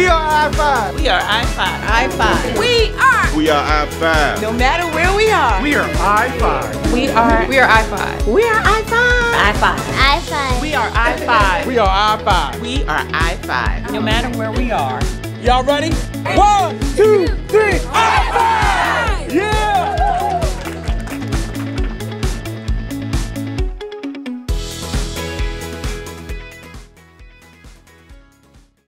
We are I-5. We are I-5. I-5. We are I-5. No matter where we are. We are I-5. We are I-5. We are I-5. I-5. I-5. We are I-5. We are I-5. We are I-5. No matter where we are. Y'all ready? 1, 2, 3, I-5! Yeah!